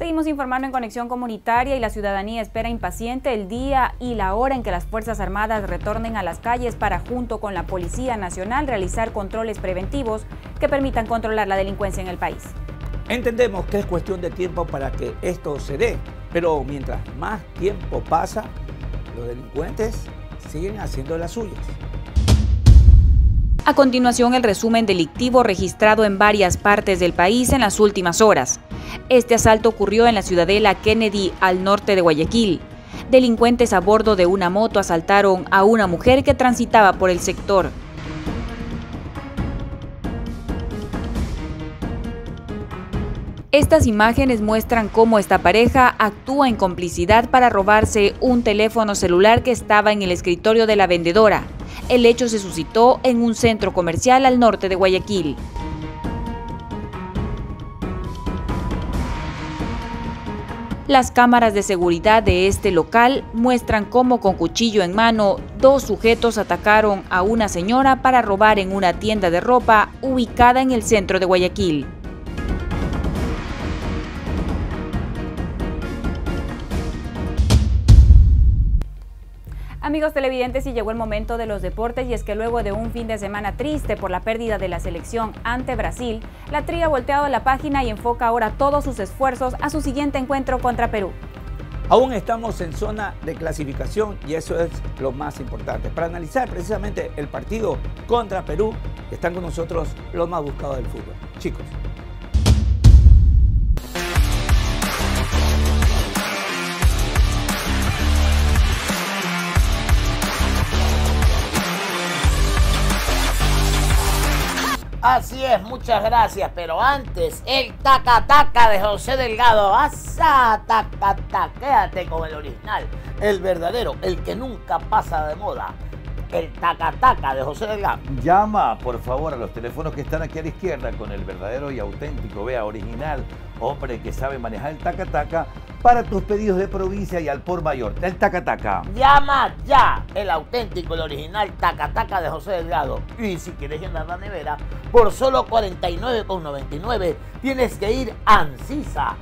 Seguimos informando en Conexión Comunitaria y la ciudadanía espera impaciente el día y la hora en que las Fuerzas Armadas retornen a las calles para, junto con la Policía Nacional, realizar controles preventivos que permitan controlar la delincuencia en el país. Entendemos que es cuestión de tiempo para que esto se dé, pero mientras más tiempo pasa, los delincuentes siguen haciendo las suyas. A continuación, el resumen delictivo registrado en varias partes del país en las últimas horas. Este asalto ocurrió en la ciudadela Kennedy, al norte de Guayaquil. Delincuentes a bordo de una moto asaltaron a una mujer que transitaba por el sector. Estas imágenes muestran cómo esta pareja actúa en complicidad para robarse un teléfono celular que estaba en el escritorio de la vendedora. El hecho se suscitó en un centro comercial al norte de Guayaquil. Las cámaras de seguridad de este local muestran cómo, con cuchillo en mano, dos sujetos atacaron a una señora para robar en una tienda de ropa ubicada en el centro de Guayaquil. Amigos televidentes, y llegó el momento de los deportes, y es que luego de un fin de semana triste por la pérdida de la selección ante Brasil, la Tri ha volteado la página y enfoca ahora todos sus esfuerzos a su siguiente encuentro contra Perú. Aún estamos en zona de clasificación y eso es lo más importante. Para analizar precisamente el partido contra Perú, están con nosotros los más buscados del fútbol. Chicos. Así es, muchas gracias, pero antes, el taca-taca de José Delgado. ¡Asa, taca-taca! Quédate con el original, el verdadero, el que nunca pasa de moda. El taca-taca de José Delgado. Llama, por favor, a los teléfonos que están aquí a la izquierda con el verdadero y auténtico, vea, original, hombre que sabe manejar el taca-taca para tus pedidos de provincia y al por mayor. El taca-taca. Llama ya, el auténtico, el original taca-taca de José Delgado. Y si quieres llenar la nevera, por solo 49,99 tienes que ir a Ancisa.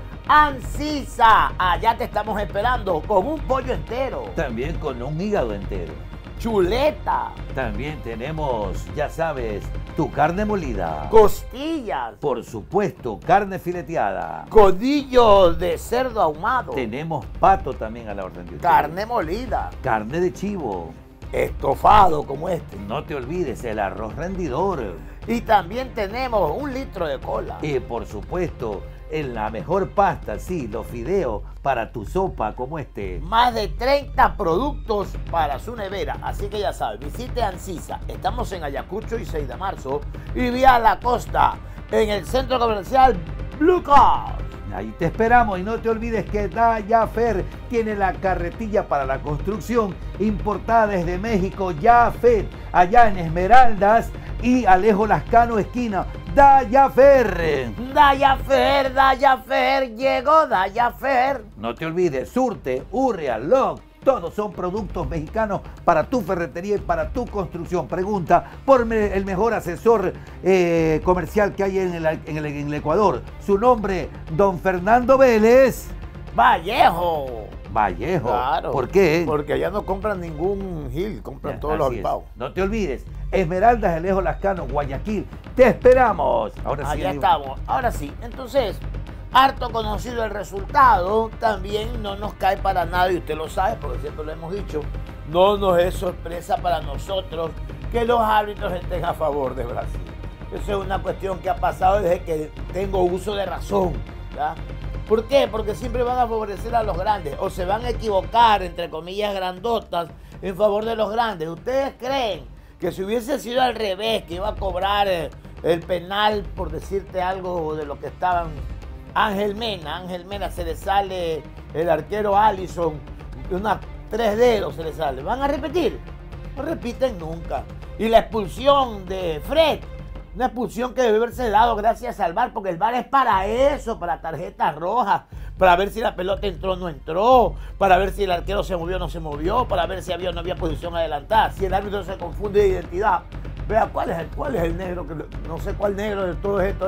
Ancisa, allá te estamos esperando con un pollo entero. También con un hígado entero. Chuleta. También tenemos, ya sabes, tu carne molida. Costillas. Por supuesto, carne fileteada. Codillo de cerdo ahumado. Tenemos pato también a la orden de ustedes. Carne molida. Carne de chivo. Estofado como este. No te olvides el arroz rendidor. Y también tenemos 1 litro de cola. Y por supuesto, en la mejor pasta, sí, los fideos para tu sopa como este. Más de 30 productos para su nevera. Así que ya sabes, visite Ancisa. Estamos en Ayacucho y 6 de marzo. Y vía la costa, en el centro comercial Blue Car. Ahí te esperamos y no te olvides que Dayafer tiene la carretilla para la construcción importada desde México. Yafer, allá en Esmeraldas y Alejo Lascano esquina. Dayafer. Dayafer, Dayafer, llegó Dayafer. No te olvides, Surte, Urrea, Log, todos son productos mexicanos para tu ferretería y para tu construcción. Pregunta por el mejor asesor comercial que hay en el Ecuador. Su nombre, don Fernando Vélez Vallejo. Vallejo. Claro. ¿Por qué? Porque allá no compran ningún Gil, compran todos los avipados. No te olvides, Esmeraldas, Alejo Lascano, Guayaquil. ¡Te esperamos! Ahora sí. Allá estamos. Ahora sí. Entonces, harto conocido el resultado, también no nos cae para nada, y usted lo sabe porque siempre lo hemos dicho, no nos es sorpresa para nosotros que los árbitros estén a favor de Brasil. Eso es una cuestión que ha pasado desde que tengo uso de razón, ¿verdad? ¿Por qué? Porque siempre van a favorecer a los grandes, o se van a equivocar, entre comillas, grandotas, en favor de los grandes. ¿Ustedes creen que si hubiese sido al revés, que iba a cobrar el penal, por decirte algo de lo que estaban... Ángel Mena se le sale el arquero Allison, unas 3 dedos se le sale. ¿Van a repetir? No repiten nunca. Y la expulsión de Fred, una expulsión que debe haberse dado gracias al VAR, porque el VAR es para eso, para tarjetas rojas, para ver si la pelota entró o no entró, para ver si el arquero se movió o no se movió, para ver si había o no había posición adelantada, si el árbitro se confunde de identidad. Vea, ¿cuál es el negro? Que no sé cuál negro de todo esto es.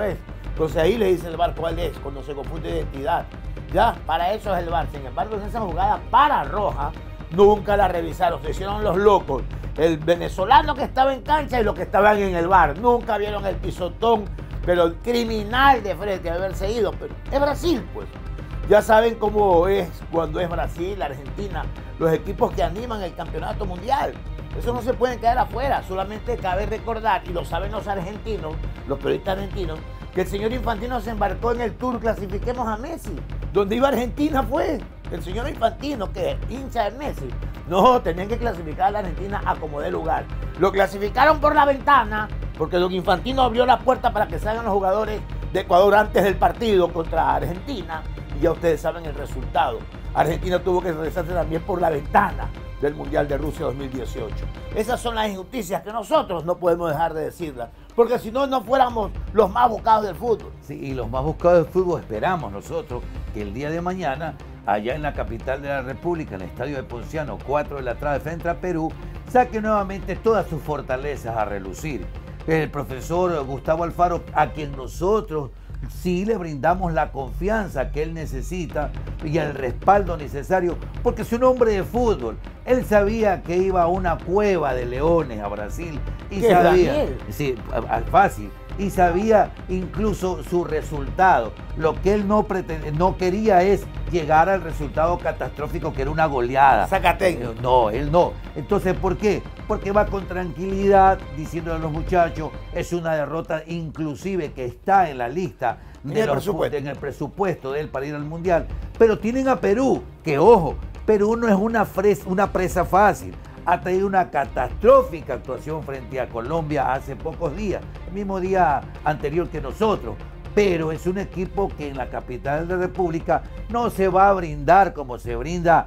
Entonces ahí le dice el VAR cuál es, cuando se confunde identidad. Ya, para eso es el VAR. Sin embargo, en esa jugada para roja, nunca la revisaron, se hicieron los locos. El venezolano que estaba en cancha y los que estaban en el VAR. Nunca vieron el pisotón, pero el criminal de frente de haberse ido. Pero es Brasil, pues. Ya saben cómo es cuando es Brasil, Argentina, los equipos que animan el campeonato mundial. Eso no se pueden quedar afuera. Solamente cabe recordar, y lo saben los argentinos, los periodistas argentinos, que el señor Infantino se embarcó en el tour Clasifiquemos a Messi. Donde iba Argentina fue. El señor Infantino, que es hincha de Messi, no, tenían que clasificar a la Argentina a como dé lugar. Lo clasificaron por la ventana, porque don Infantino abrió la puerta para que salgan los jugadores de Ecuador antes del partido contra Argentina. Y ya ustedes saben el resultado. Argentina tuvo que regresarse también por la ventana del Mundial de Rusia 2018. Esas son las injusticias que nosotros no podemos dejar de decirlas, porque si no, no fuéramos los más buscados del fútbol. Sí, y los más buscados del fútbol esperamos nosotros que el día de mañana, allá en la capital de la República, en el Estadio de Ponciano, 4 de la tarde frente a Perú, saque nuevamente todas sus fortalezas a relucir. El profesor Gustavo Alfaro, a quien nosotros sí le brindamos la confianza que él necesita y el respaldo necesario, porque es un hombre de fútbol. Él sabía que iba a una cueva de leones a Brasil y sabía, sí, fácil, y sabía incluso su resultado. Lo que él no quería es llegar al resultado catastrófico que era una goleada. Zacateño. No, él no. Entonces, ¿por qué? Porque va con tranquilidad diciéndole a los muchachos, es una derrota inclusive que está en la lista en el presupuesto de él para ir al Mundial. Pero tienen a Perú, que ojo, Perú no es una presa fácil. Ha tenido una catastrófica actuación frente a Colombia hace pocos días, el mismo día anterior que nosotros. Pero es un equipo que en la capital de la República no se va a brindar como se brinda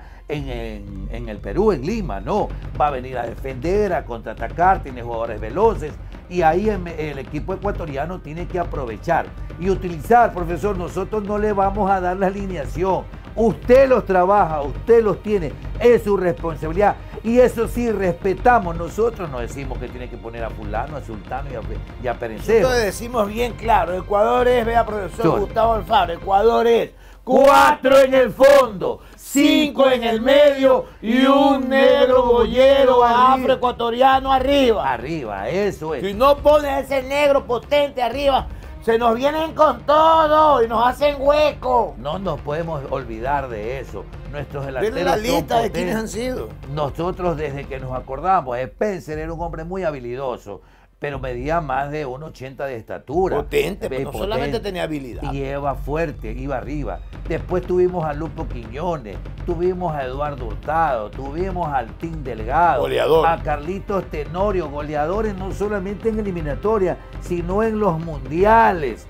en el Perú, en Lima, no. Va a venir a defender, a contraatacar, tiene jugadores veloces y ahí el equipo ecuatoriano tiene que aprovechar y utilizar, profesor, nosotros no le vamos a dar la alineación. Usted los trabaja, usted los tiene, es su responsabilidad. Y eso sí, respetamos. Nosotros no decimos que tiene que poner a fulano, a sultano y a perencero. Entonces decimos bien claro, Ecuador es, vea profesor Gustavo Alfaro, Ecuador es 4 en el fondo, 5 en el medio y un negro boyero afroecuatoriano arriba. Arriba, eso es. Si no pones ese negro potente arriba, se nos vienen con todo y nos hacen hueco. No nos podemos olvidar de eso. Nuestros delanteros ¿tienen la lista de quiénes han sido? Nosotros desde que nos acordamos, Spencer era un hombre muy habilidoso, pero medía más de 1,80 de estatura. Potente, pero no solamente tenía habilidad. Y iba fuerte, iba arriba. Después tuvimos a Lupo Quiñones, tuvimos a Eduardo Hurtado, tuvimos al Tim Delgado, goleador, a Carlitos Tenorio, goleadores no solamente en eliminatoria, sino en los mundiales,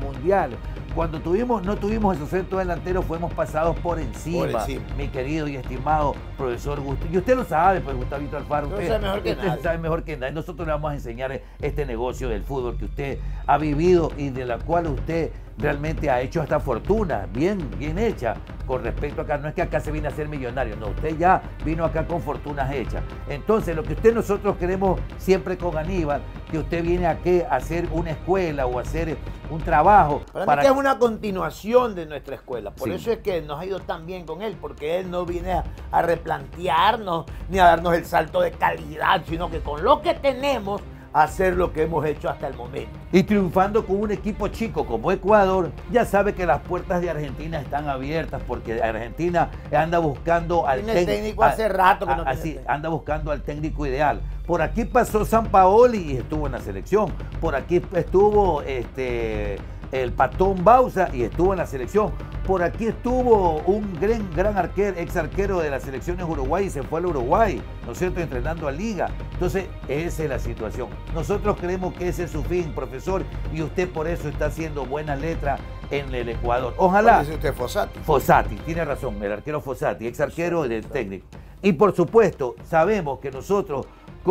Cuando no tuvimos esos centros delanteros, fuimos pasados por encima, mi querido y estimado profesor Gustavo. Y usted lo sabe, pues Gustavito Alfaro. Usted sabe mejor que nadie. Nosotros le vamos a enseñar este negocio del fútbol que usted ha vivido y de la cual usted realmente ha hecho esta fortuna, bien hecha, con respecto a acá. No es que acá se viene a ser millonario, no, usted ya vino acá con fortunas hechas. Entonces, lo que nosotros queremos siempre con Aníbal, que usted viene aquí a hacer una escuela o a hacer un trabajo. Para mí que es una continuación de nuestra escuela, por eso es que nos ha ido tan bien con él, porque él no viene a replantearnos ni a darnos el salto de calidad, sino que con lo que tenemos, hacer lo que hemos hecho hasta el momento. Y triunfando con un equipo chico como Ecuador, ya sabe que las puertas de Argentina están abiertas, porque Argentina anda buscando al técnico hace rato que no así, anda buscando al técnico ideal. Por aquí pasó Sampaoli y estuvo en la selección. Por aquí estuvo el Patón Bausa y estuvo en la selección. Por aquí estuvo un gran arquero, ex arquero de las selecciones Uruguay y se fue al Uruguay, ¿no es cierto?, entrenando a Liga. Entonces, esa es la situación. Nosotros creemos que ese es su fin, profesor, y usted por eso está haciendo buena letra en el Ecuador. Ojalá. ¿Cuál dice usted, Fossati? Fossati, tiene razón, el arquero Fossati, ex arquero del técnico. Y por supuesto, sabemos que nosotros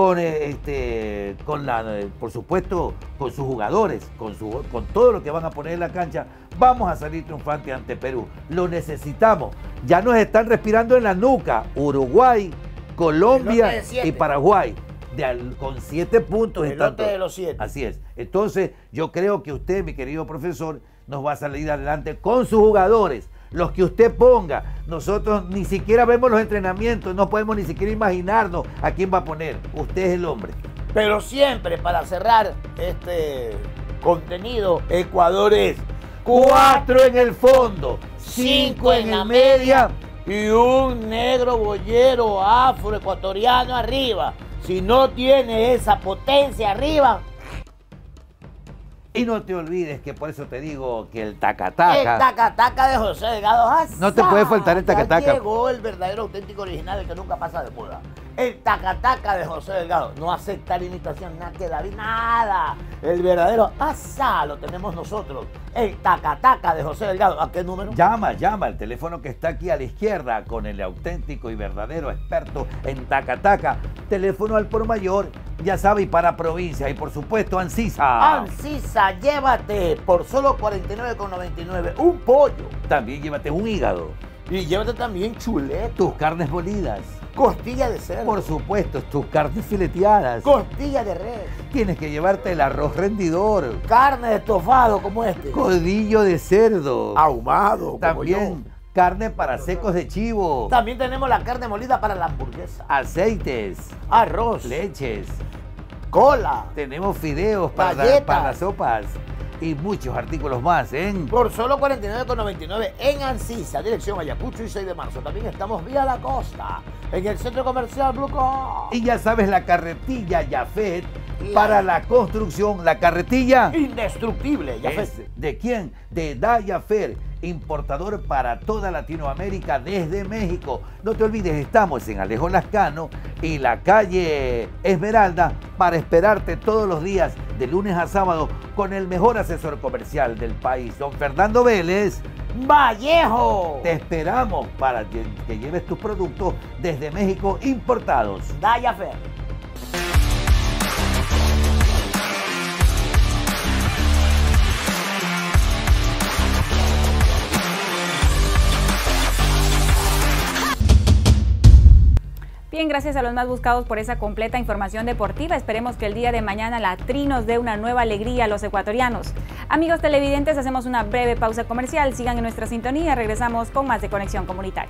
por supuesto, con sus jugadores, con todo lo que van a poner en la cancha, vamos a salir triunfantes ante Perú. Lo necesitamos. Ya nos están respirando en la nuca Uruguay, Colombia y Paraguay. con 7 puntos. El lote de los 7. Así es. Entonces, yo creo que usted, mi querido profesor, nos va a salir adelante con sus jugadores. Los que usted ponga. Nosotros ni siquiera vemos los entrenamientos, no podemos ni siquiera imaginarnos a quién va a poner. Usted es el hombre. Pero siempre, para cerrar este contenido, Ecuador es 4 en el fondo, 5 en el media y un negro boyero afroecuatoriano arriba. Si no tiene esa potencia arriba. Y no te olvides que por eso te digo que el tacataca. El tacataca de José Delgado. No te puede faltar el tacataca. Ya llegó el verdadero, auténtico, original, el que nunca pasa de moda. El tacataca de José Delgado. No aceptar imitación, nada que David, nada. El verdadero asa lo tenemos nosotros. El tacataca de José Delgado. ¿A qué número? Llama el teléfono que está aquí a la izquierda con el auténtico y verdadero experto en tacataca. Teléfono al por mayor, ya sabe, y para provincia. Y por supuesto, Ancisa. Ancisa, llévate por solo 49,99 un pollo. También llévate un hígado. Y llévate también chuletas. Tus carnes molidas. Costilla de cerdo. Por supuesto, tus carnes fileteadas. Costilla de res. Tienes que llevarte el arroz rendidor. Carne de estofado como este. Codillo de cerdo. Ahumado. También carne para secos de chivo. También tenemos la carne molida para la hamburguesa. Aceites. Arroz. Leches. Cola. Tenemos fideos para las sopas. Y muchos artículos más por solo 49,99 en Ancisa, dirección Ayacucho y 6 de marzo. También estamos vía la costa, en el centro comercial Blue Coast. Y ya sabes, la carretilla Yafet para la construcción. La carretilla indestructible. Yafet. ¿De quién? De Dayafer, importador para toda Latinoamérica desde México. No te olvides, estamos en Alejo Lascano y la calle Esmeralda para esperarte todos los días de lunes a sábado con el mejor asesor comercial del país, don Fernando Vélez Vallejo. Te esperamos para que lleves tus productos desde México importados. Dayafer. Bien, gracias a los más buscados por esa completa información deportiva. Esperemos que el día de mañana la Tri nos dé una nueva alegría a los ecuatorianos. Amigos televidentes, hacemos una breve pausa comercial. Sigan en nuestra sintonía. Regresamos con más de Conexión Comunitaria.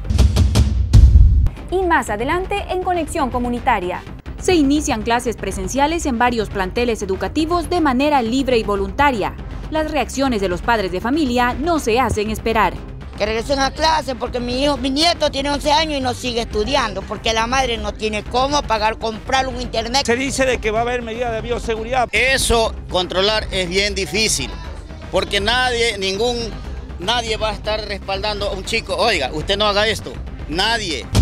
Y más adelante en Conexión Comunitaria. Se inician clases presenciales en varios planteles educativos de manera libre y voluntaria. Las reacciones de los padres de familia no se hacen esperar. Que regresen a clase porque mi nieto tiene 11 años y no sigue estudiando porque la madre no tiene cómo comprar un internet. Se dice de que va a haber medidas de bioseguridad. Eso controlar es bien difícil porque nadie va a estar respaldando a un chico. Oiga, usted no haga esto. Nadie.